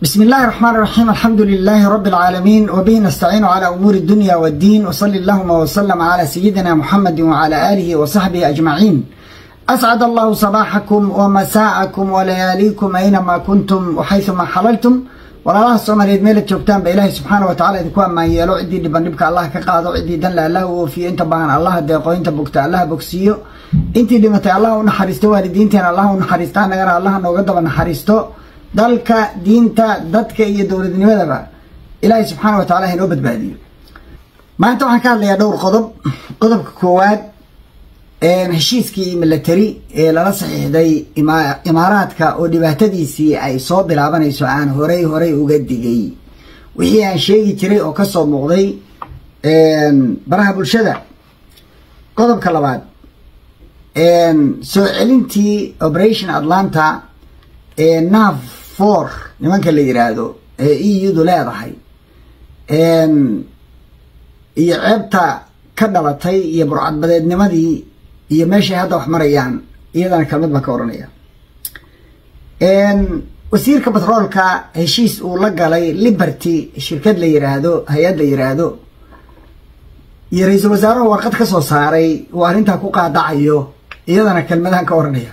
بسم الله الرحمن الرحيم. الحمد لله رب العالمين وبه نستعين على أمور الدنيا والدين، وصلى اللهم وسلم على سيدنا محمد وعلى آله وصحبه أجمعين. أسعد الله صباحكم ومساءكم ولياليكم أينما كنتم وحيثما حللتم. والله الصوماليد ميلة جوجتان بإله سبحانه وتعالى دكوان ما يلو عدي لبنبك الله كقاضو عدي دن لا له وفي انت بان الله ديقو انت بوكتا الله بوكسيو انت دمتي الله ونحرستو والدينتين الله ونحرستان غير الله نوغدب نحرستو dalka diinta dadka iyo dawladnimadaba ilaahay subxaanahu wa ta'ala inoo badbaadiyo. maanta waxaan ka hadlayaa dhowr qodob. qodobka koowaad heshiiskii military ee lala saxiixday imaaraadka oo dhibaatadiisii ay soo bilaabanayso aan horey uga digay wixii aan sheegi jiray oo ka soo muuqday baraha bulshada. qodobka labaad soo celintii Operation Atlanta NAV 4 nimanka la yiraahdo EU leedahay iyo ceebta ka dhalatay iyo burcadbadeednimadii iyo meeshay hadda wax marayaan iyadana kalmad baan ka oranaya. wasiirka batroolka heshiis uu la galay Liberty shirkad la yiraahdo hay'ad la yiraahdo iyo ra'iisul wasaaruhu warqad ka soo saaray oo arrinta ku qaadacayo iyadana kalmadan ka oranaya.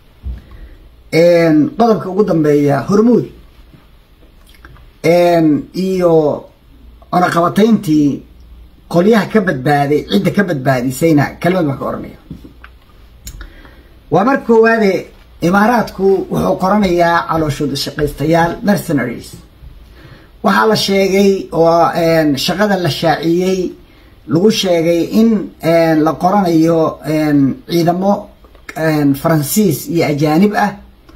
qodobka ugu dambeeya Hormuud iyo cunaqabatayntii qolyaha ka badbaaday cidda ka badbaadisayna kalmad baan ka oranaya. waa marka koowaad imaaraadku wuxuu qoranayaa calooshooda shaqaystayaal mercenaries. waxaa la sheegay oo shaqada la shaaciyey lagu sheegay in la qoranayo ciidamo Faransiis iyo ajaanib ah,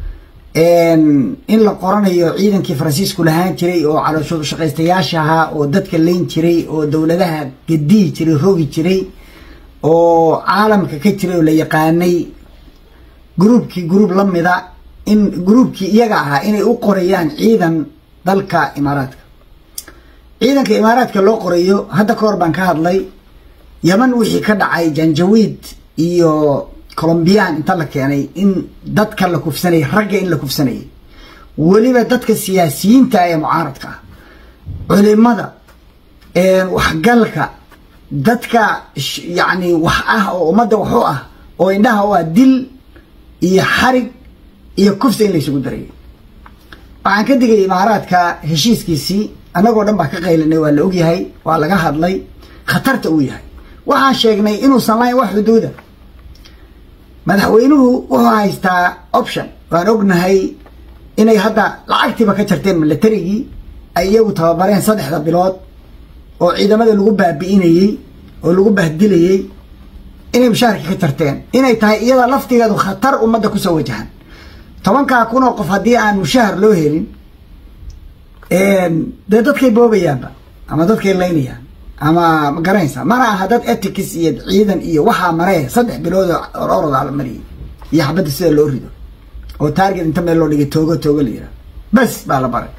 in la qoranayo ciidankii Faransiisku lahaan jiray oo calooshooda shaqaystayaasha ahaa oo dadka leyn jiray oo dawladaha gadii jiray rogi jiray oo caalamka ka jiray oo la yaqaanay gruub lamida in gruubkii iyaga ahaa inay u qorayaan ciidan dalka imaaraadka. ciidanka imaaraadka loo qorayo hadda ka hor baan ka hadlay Yaman wixii ka dhacay Janjaweed iyo Colombian inta la keenay in dadka la kufsanay ragga in la kufsanay waliba dadka siyaasiyiinta ee mucaaradka culimada waxgalka dadka yani wax ah oo umada wax ah oo indhaha waa dil iyo xarig iyo kufsi in la isugu daray. waxaan ka digay imaaraadka heshiiskiisii anagoo dhan baa ka qaylinay, waa la ogyahay, waa laga hadlay khatarta uu yahay. waxaan sheegnay inuusan lahayn wax xuduuda. madaxweynuhu wuxuu haystaa option. waan ognahay inay hadda lacagtiiba ka jarteen militarigii ay iyagu tababareen 3 bilood oo ciidamada lagu baabi'inayay oo lagu bahdilayay inay mushaarka ka jarteen, inay tahay iyada laftigeedu khatar ummadda ku soo wajahan. 10,000 kun oo qof haddii aan mushaar loo helin dee dadkay boobayaanba ama dadkay laynayaan ama ma garanaysa mana aha dad ethics iyo ciidan iyo waxa maree 3 bilood oo orod ala mariyay iyo xabada sida loo rido oo target inta meel loo dhigay toogo leeyahay bas baa la baray.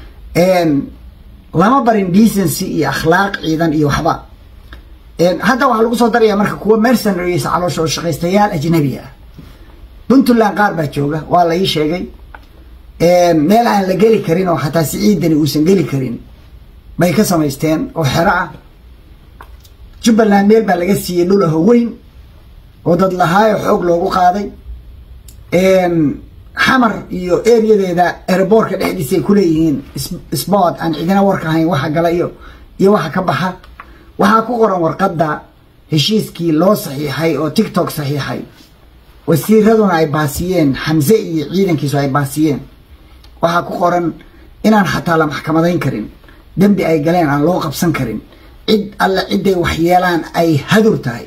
lama barin decency iyo akhlaaq ciidan iyo waxba. hadda waxa lagu soo darayaa marka kuwa mercenaries calooshooda shaqaystayaal ajnabi ah. Puntland qaar baa jooga, waa la ii sheegay meel aan la geli karin oo xataa ciidani uusan geli karin bay ka samaysteen oo xero ah. Jubbaland meel baa laga siiyey dhul weyn oo dad lahaayo xoog loogu qaaday. xamar iyo areadeeda airportka dhexdiisa ay ku leeyihiin spot aan cidina warka ahayn waxa gala iyo waxa ka baxa. waxaa ku qoran warqadda heshiiskii loo saxiixay oo TikTok saxiixay wasiiraduna ay baasiyeen, Xamse iyo ciidankiisu ay baasiyeen. waxaa ku qoran inaan xataa la maxkamadayn karin, dambi ay galeen aan loo qabsan karin, cid alla ciday wax yeelaan ay hadur tahay.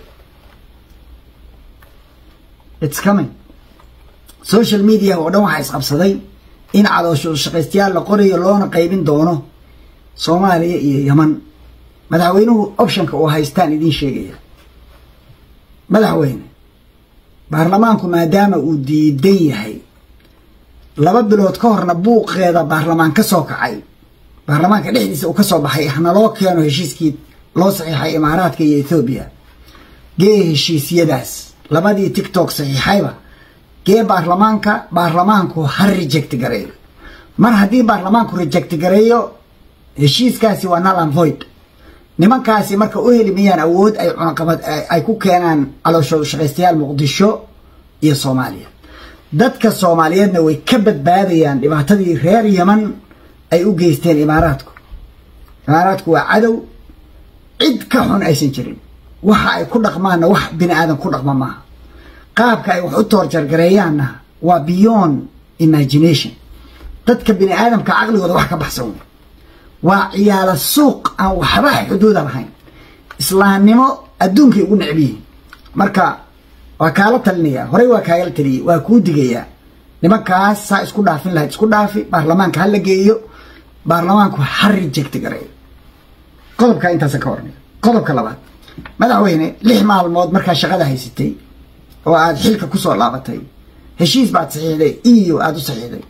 It's coming. social media oo dhan waxa isqabsaday in caloosho shaqaystayaal la qorayo loona qaybin doono Soomaaliya iyo Yaman. madaxweynuhu optionka oo haystaan idin sheegaya. madaxweyne baarlamaanku maadaama uu diidan yahay 2 bilood ka horna buuqeeda baarlamaan ka soo kacay, baarlamaanka dhexdiisa uu ka soo baxay ahna loo keeno heshiiskii loo saxiixay imaaraadka iyo Ethiopia. gee heshiisyadaas labadii TikTok saxiixayba gee baarlamaanku ha reject gareeyo. mar haddii baarlamaanku reject gareeyo heshiiskaasi waa null and void nimankaasi marka u heli miyaan awood ay cunaqabad ay ku keenaan calooshooda shaqaystayaal muqdisho iyo Soomaaliya dadka Soomaaliyeedna way ka badbaadayaan dhibaatadii reer Yemen ay u geysteen imaaraadku waa cadow cid ka xun aysan jirin waxa ay ku dhaqmaan wax bini aadan ku dhaqma ma qaabka ay wax u torjar gareeyaanna waa beyond imagination dadka bini aadamka aqligooda wax ka baxsan waa ciyaala suuq aan waxba xuduud lahayn islaamnimo adduunka ugu necbiin marka waa kala talniya horay waa kaaga taliyay waa ku digaya nimankaas sa isku dhaafin lahayd isku dhaafi baarlamaanka hal la geeyo baarlamaanku har reject gareeyo qodobka intaas ka warnay qodobka labaad madaxweyne 6 maalmood marka shaqada haysatay oo aad xilka ku soo laabatay heshiis baad saxiixday iyo aad u saxiixday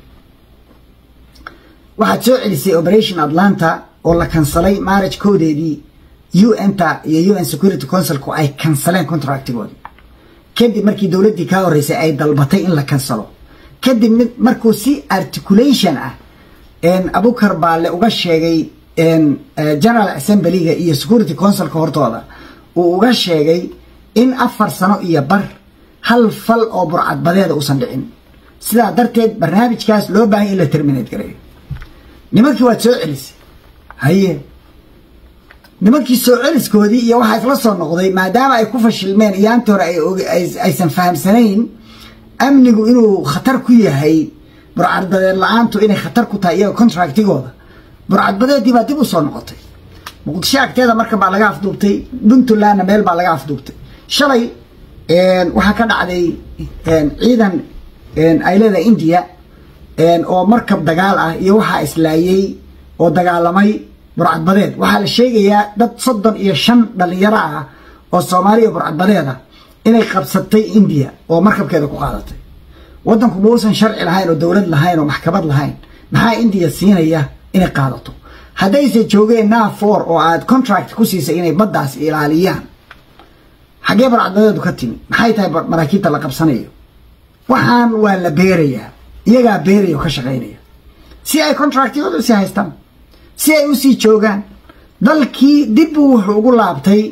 waxaad soo celisay operation Atlanta oo la kansalay marriage code-eedii UN-ta iyo UN Security Council-ku ay kansaleen contractigoodii kadib markii dawladdii ka horeysay ay dalbatay in la kansalo kadib markuu si articulation ah Abukar Baale uga sheegay General Assembly-ga iyo Security Council-ka hortooda uu uga sheegay in 4 sano iyo bar hal fal oo burcad badeeda uusan dhicin sidaa darteed barnaamijkaas loo baahan in la terminate gareeyo nimankii waa soo celisay haye nimankii soo celiskoodii iyo waxa isla soo noqday maadaama ay ku fashilmeen iyaantii hore aysan fahamsanayn amnigu inuu khatar ku yahay burcad badeed la'aantu inay khatar ku tahay iyaga contractigooda burcad badeedii baa dib u soo noqotay muqdisho agteeda marka baa laga afduubtay Puntlandna meel baa laga afduubtay shalay waxa ka dhacday ciidan ay leedahay India oo markab dagaal ah iyo waxa islaayay oo dagaalamay burcad badeed waxa la sheegayaa dad 35 dhalinyaro ah oo Soomaaliya burcad badeeda inay qabsatay India oo markabkeeda ku qaadatay wadanku muusan sharci lahayn oo dawlad lahayn oo maxkamad lahayn maxaa India siinaya inay qaadato haddayse joogeen NAVFOR oo aad contract ku siisay inay baddaas ilaaliyaan xagee burcad badeedu ka timi maxay tahay maraakiibta la qabsanayo waxaan waa la beerayaa iyaga beerayo ka shaqeynaya si ay contractigooda si haystaan si ay u sii joogaan dalkii dib wuxuu ugu laabtay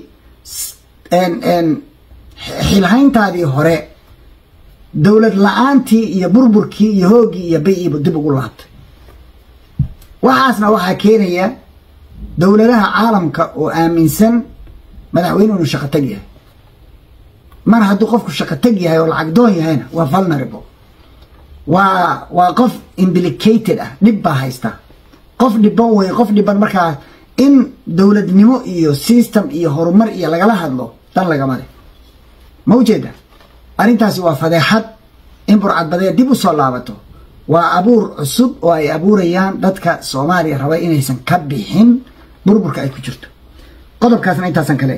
xilhayntaadii hore dawlad la'aantii iyo burburkii iyo hoogii iyo bay'ii dib ugu laabtay waxaasna waxa keenaya dawladaha caalamka oo aaminsan madaxweynuhu shaqo tag yahay mar hadduu qofku shaqo tag yahay oo lacag doon yahayna waa vulnerable waa qof implicated ah dhib baa haysta qof dhiban way qof dhiban markaa in dawladnimo iyo system iyo horumar iyo lagala hadlo tan lagama leh ma ujeeda arrintaasi waa fadeexad in burcad badeed dib u soo laabato waa abuur cusub oo ay abuurayaan dadka Soomaaliya raba inaysan ka bixin burburka ay ku jirto qodobkaasna intaasan kale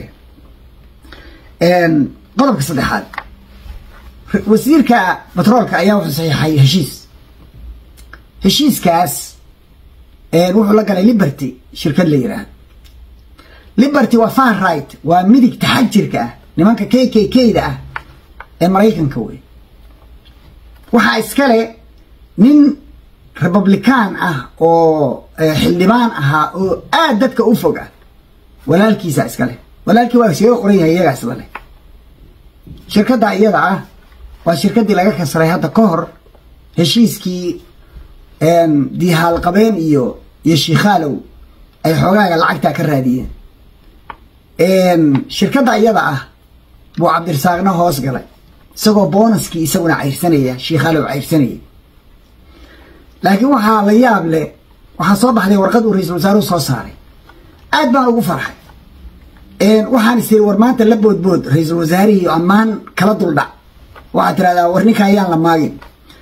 qodobka saddexaad wasiirka batroolka ayaa wuxuu saxiixay heshiiskaas wuxuu la galay Liberty shirkad la yiraahdo Liberty waa far right waa midig taxajirka ah nimanka KKK-da ah ee Mareykanka way waxa iskale nin Republican ah oo xildhibaan ah oo aad dadka u foga walaalkiisa iskale walaalkii waa soo qoran yahay iyaga isla shirkadda iyada ah waa shirkadii laga kansalay hadda ka hor heshiiskii dihaal qabeen iyo shiikhalow ay xogaaga lacagta ka raadiyeen shirkadda iyada ah buu Cabdirasaaqna hoos galay isagoo bonuskii isaguna cayrsanaya shiikhalow cayrsanaya laakiin waxa la yaab leh waxa soo baxday warqad uu ra'iisul wasaaruhu soo saaray aad baan ugu farxay waxaan isir war maanta la boodbood ra'iisul wasaarihi ammaan kala duldhac waxa tirada war ninka ayaan la maagin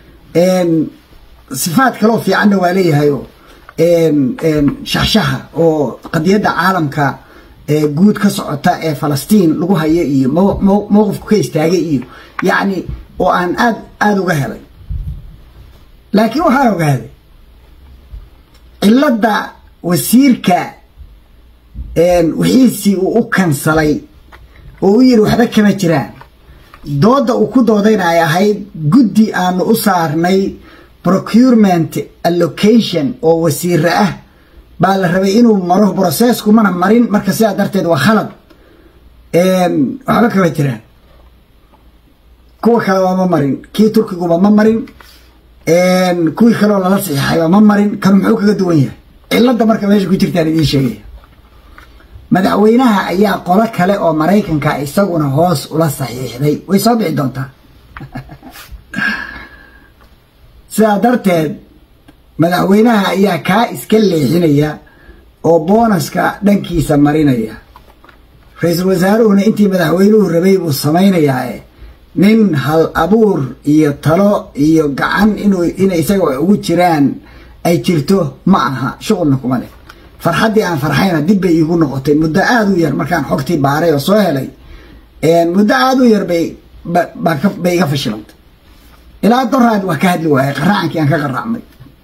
sifaad kale oo fiican waa leeyahay oo shaxshaha oo qadiyada caalamka guud ka socota ee Falastiin lagu hayo iyo mowqifku ka istaagay iyo yaani oo aan aad uga helay laakiin waxaan ogaaday cilada wasiirka wixiisi uu kansalay oo yiri waxba kama jiraan dooda uu ku doodayna ay ahayd guddi aan u saarnay procurement allocation oo wasiir ah baa la rabay inuu maro processku mana marin marka sidaa darteed waa khalad waxba kaba jiraan kuwa kale waa ma marin kii turkiguba ma marin kuwii kale oo lala saxiixay ma marin kan muxuu kaga duwan yahay cilada marka meesha ku jirtaan idiin sheegaya madaxweynaha ayaa qolo kale oo Mareykanka isaguna hoos ula saxiixday way soo bixi doontaa sidaa darteed madaxweynaha ayaa ka iska leexinaya oo bonuska dhankiisa marinaya ra'iisul wasaaruhuna intii madaxweynuhu rabay buu samaynayaa nin hal abuur iyo talo iyo gacan inay isaga ugu jiraan ay jirto ma aha shaqadna kuma leh farxadii aan farxayna dib bay igu noqotay muddo aad u yar markaan xogtii baaray oo soo helay muddo aad u yar bay iga fashilantay ilaa daraad waa ka hadli waayay qaraacankii aan ka qaraacmay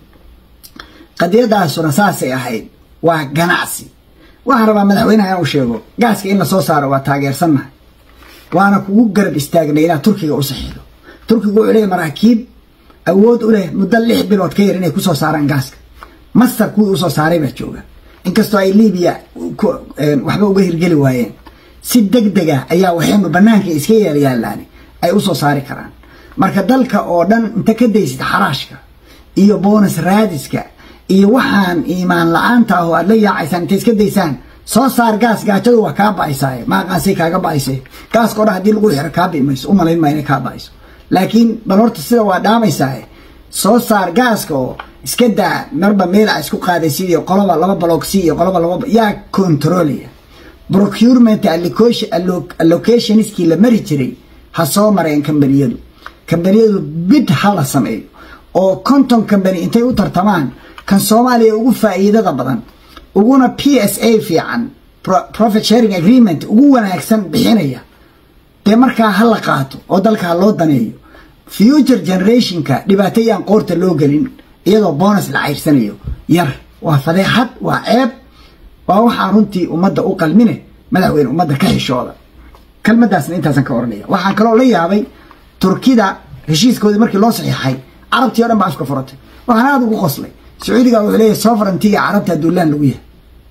qadiyadaasuna saasay ahayd waa ganacsi waxaan rabaa madaxweynaha inuu sheego gaaska in la soo saaro waa taageersannahay waana kugu garab istaagnay inaad turkiga u saxiixdo turkigu wuxuu leeyahay maraakiib awood u leh muddo 6 bilood ka yar inay ku soo saaraan gaaska masar kuwii u soo saaray baa jooga inkastoo ay Liibiya waxba uga hirgeli waayeen si degdeg ah ayaa waxaynu banaanka iska yaalaan ay u soo saari karaan marka dalka oo dhan inta ka daysid xaraashka iyo bonus raadiska iyo waxaan iimaan la'aanta ah oo aad la yaacaysan inta iska daysaan soo saar gaas gaajadu waa ka baaysay ma qaasay kaaga baaysay gaas qoor hadii lagu xiro ka biimayso uma leyn ma inay ka baayso laakiin balorta sida waa dhaamaysaa soo saar gaaska oo iska daa marba meel ay isku qaadaysiyo qoloba laba blocksi iyo qoloba laba yaa controlaya procurement allocation iskii la mari jiray ha soo mareen kambaniyadu bid hala sameeyo oo konton company intay u tartamaan kan Soomaaliya ugu faa'iidada badan uguna PSA fiican profit sharing agreement ugu wanaagsan bixinaya de marka hal la qaato oo dalka loo daneeyo future generation ka dhibaatayaan qoorta loo galin iyadoo bonus la cayrsanayo yar waa fadeexad waa ceeb waa waxa runtii ummadda u qalmine madaxweyne ummadda ka xishooda kalmadaasna intaasan ka oranaya waxaan kaloo la yaabay turkida heshiiskoodii markii loo saxiixay carabtii oo dhan baa isku furatay waxaan aad ugu qoslay sacuudiga wuxuu leeyahay sovereignty carabta duulaan lagu yahay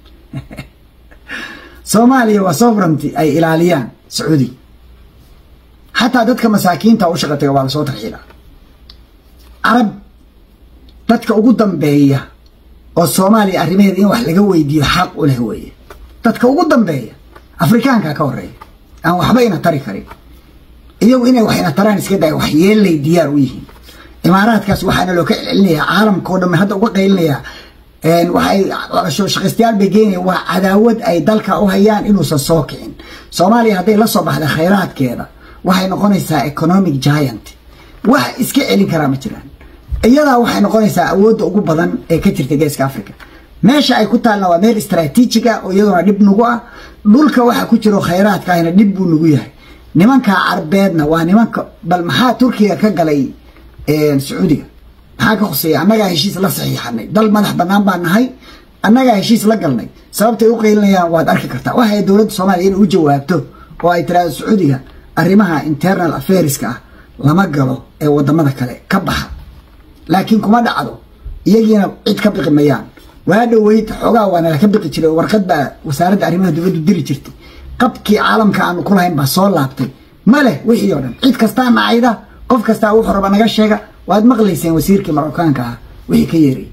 Soomaaliya waa sovereignty ay ilaaliyaan sacuudi حتى dadka masaakiinta u shaqatay waa soo tarxiila arab dadka ugu dambeeya oo Soomaaliya arrimaheeda in wax laga weydiyo xaq u leh weeye dadka ugu dambeeya Afrikaanka ka horeeya aan waxba ina tari karin iyagu inay waxina taraan iska day wax yeelay diyaar u yihiin imaaraadkaas waxaana loo ka celinayaa caalamka oo dhan hadda uga qeylinayaa waxay shaqaystayaal begeynay waa cadaawad ay dalka u hayaan inuu soo kicin Soomaaliya haday la soo baxda khayraadkeeda waxay noqonaysaa economic giant wax iska celin kara ma jiraan iyada waxay noqonaysaa awoodda ugu badan ee ka jirta geeska Afrika meesha ay ku taalna waa meel istaraatiiji ah oo iyadoo dib nugu ah dhulka waxa ku jiro khayraadka ayna dib buu nugu yahay nimanka Carbeedna waa nimanka bal maxaa Turkiga ka galay Sacuudiga maxaa ka qosay annaga heshiis la saxiixanay dal madax banaan baan nahay annaga heshiis la galnay sababtay u qeylinayaan waad arki kartaa waxa ay dawladda Soomaaliya inay u jawaabto oo ay tiraahdo Sacuudiga arrimaha internal affairs ka lama galo ee wadamada kale ka baxa laakiin kuma dhacdo iyagiina cid ka biqimayaan waa dhaweyd xogaa waana ka biqi jiray warqad baa wasaaradda arrimaha dibadda diri jirtay qabkii caalamka aan ku lahayn ba soo laabtay male wixii oo dhan cid kasta naayda qof kasta wuxuu raba naga sheega waad maqlayseen wasiirkii Mareykanka wixii ka yeeray